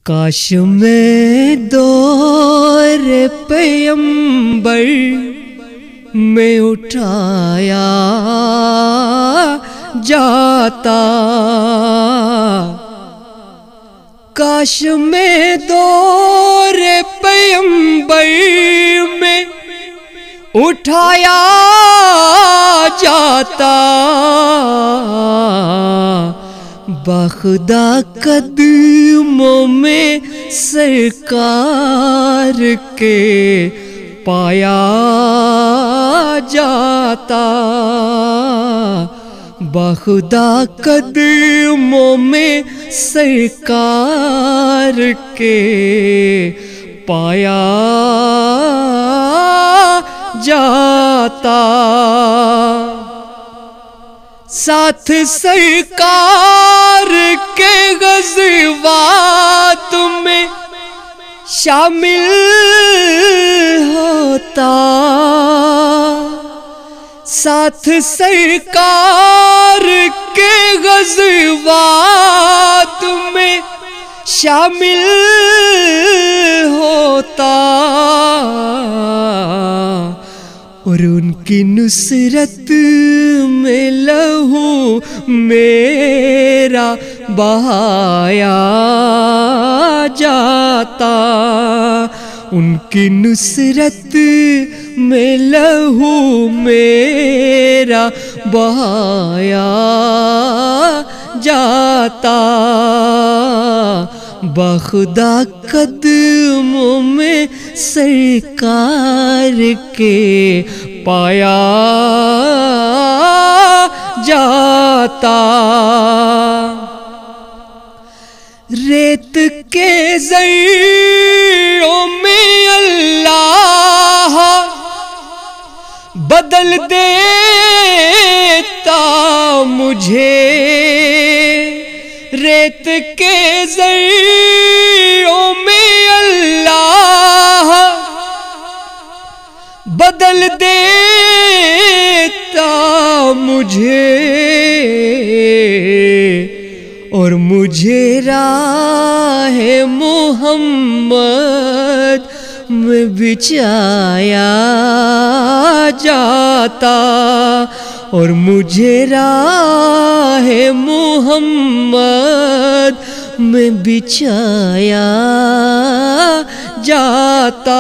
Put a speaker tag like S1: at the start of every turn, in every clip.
S1: کاش میں دور پیمبر میں اٹھایا جاتا، کاش میں دور پیمبر میں اٹھایا جاتا، باخدا قدموں میں سرکار کے پایا جاتا، باخدا قدموں میں سرکار کے پایا جاتا، ساتھ سرکار کے غزوات میں شامل ہوتا، ساتھ سرکار کے غزوات میں شامل ہوتا، اور ان کی نصرت میں لہو میرا بہایا جاتا، ان کی نصرت میں لہو میرا بہایا جاتا، باخدا قدموں میں سرکار کے پایا جاتا، ریت کے ذروں میں اللہ بدل دیتا مجھے، ریت کے ذروں میں اللہ بدل دیتا مجھے، اور مجھے راہ محمد میں بچھایا جاتا، اور مجھے راہ محمد میں بچھایا جاتا،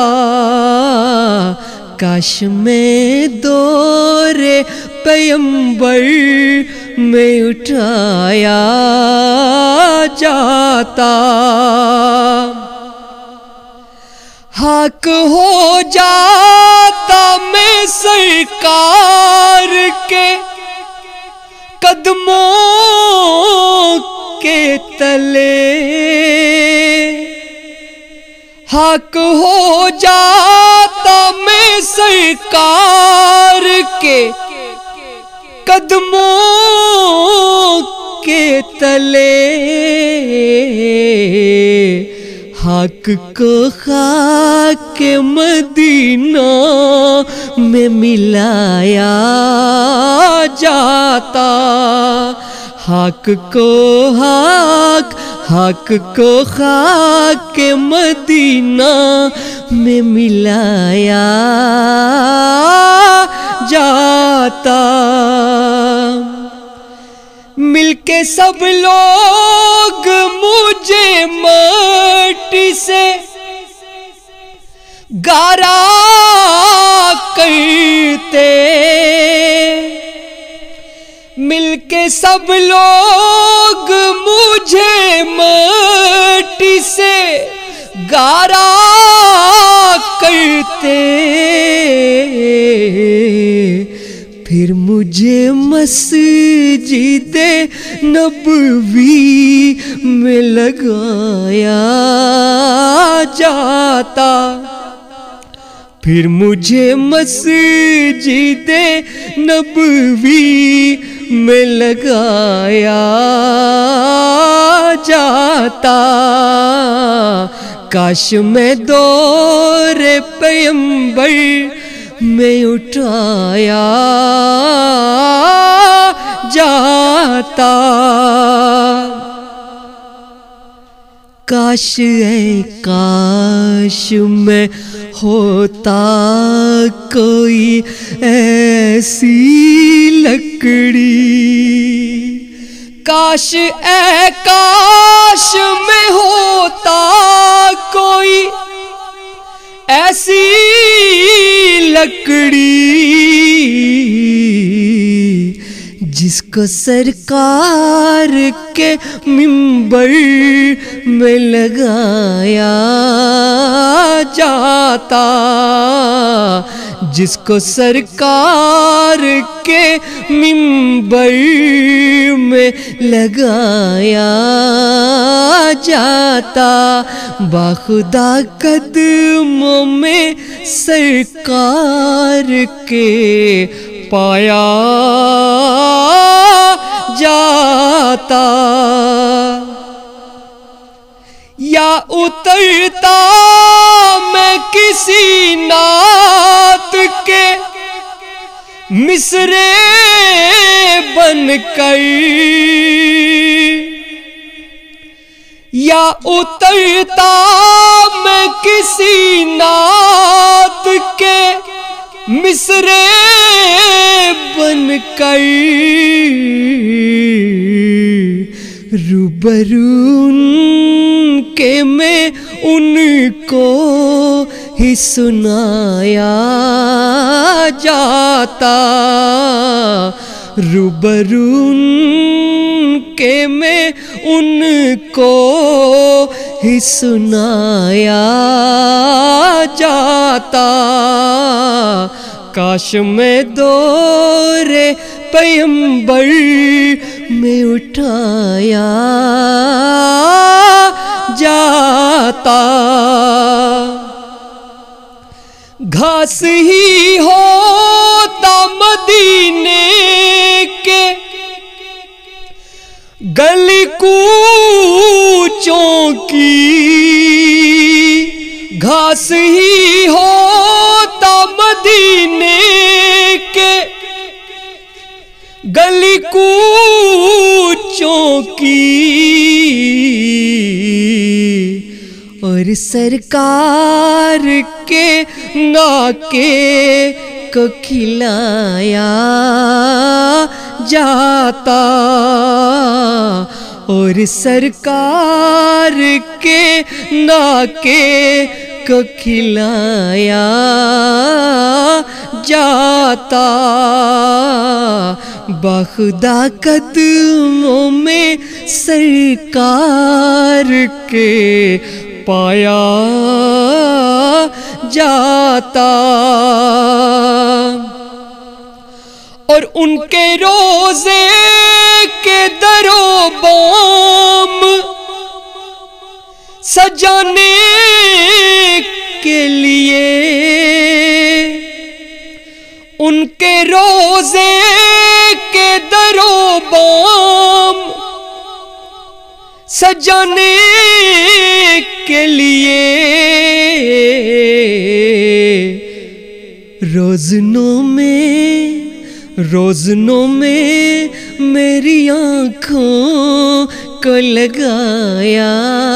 S1: کاش میں دور پیمبر میں اٹھایا جاتا، حق ہو جاتا میں سرکار کے قدموں کے تلے، حق ہو جاتا میں سرکار کے قدموں کے تلے، حق کو خاک مدینہ میں ملایا جاتا، حق کو حق کو خاک مدینہ میں ملایا جاتا، مل کے سب لوگ مجھے مٹی سے گارا کرتے، مل کے سب لوگ مجھے مٹی سے گارا کرتے، پھر مجھے مسجد نبوی میں لگایا جاتا، پھر مجھے مسجد نبوی میں لگایا جاتا، کاش میں دور پیمبر میں اٹھایا جاتا، کاش اے کاش میں ہوتا کوئی ایسی لکڑی، کاش اے کاش میں ہوتا کوئی ایسی لکڑی جس کو سرکار کے منبر میں لگایا جاتا، جس کو سرکار کے منبر میں لگایا جاتا، باخدا قدموں میں سرکار کے پایا جاتا، یا اترتا میں کسی نعت کے مصرے بن کر، یا اترتا میں کسی نعت کے مصرے بن کر، روبرو ان کے میں ان کو ہی سنایا جاتا، روبرو ان کے میں ان کو ہی سنایا جاتا، کاش میں دور پیمبر میں اٹھایا جاتا، گھاس ہی ہوتا مدینے کے گلی کوچوں کی، گھاس ہی ہوتا مدینے کے گلی کوچوں کی، اور سرکار کے ناکے کو کھلایا جاتا، اور سرکار کے ناکے کو کھلایا جاتا، باخدا قدموں میں سرکار کے پایا جاتا، اور ان کے روزے کے در و بام سجانے کے لیے، ان کے روزے کے در و بام سجانے کے لیے، روزنوں میں میری آنکھوں کو لگایا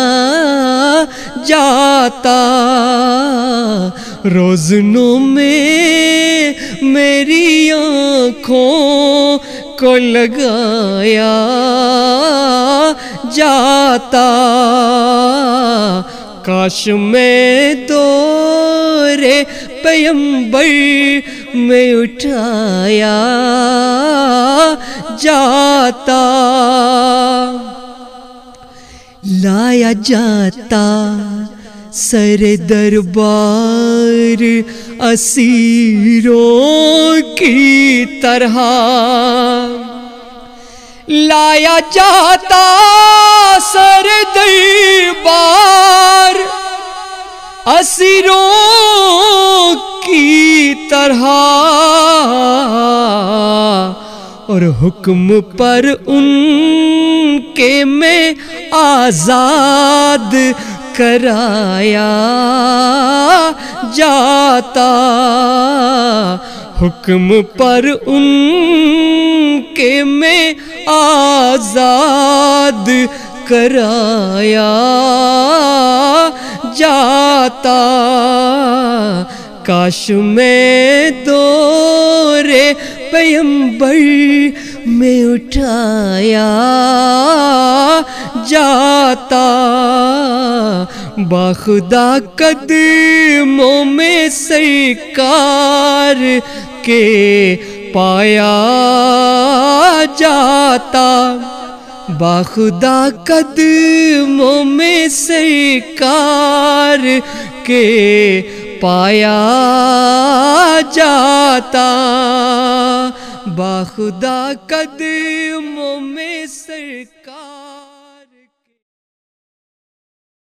S1: جاتا، روزنوں میں میری آنکھوں کو لگایا جاتا، کاش میں دور پیمبر میں اٹھایا جاتا، لایا جاتا سر دربار اسیروں کی طرح، لایا جاتا سر دربار اسیروں کی طرح، اور حکم پر ان کے میں آزاد کرایا جاتا، حکم پر ان کے میں آزاد کرایا جاتا، کاش میں دور پیمبر میں اٹھایا جاتا، باخدا قدموں میں سرکار کے پایا جاتا، باخدا قدموں میں سرکار کے پایا جاتا، باخدا قدموں میں سرکار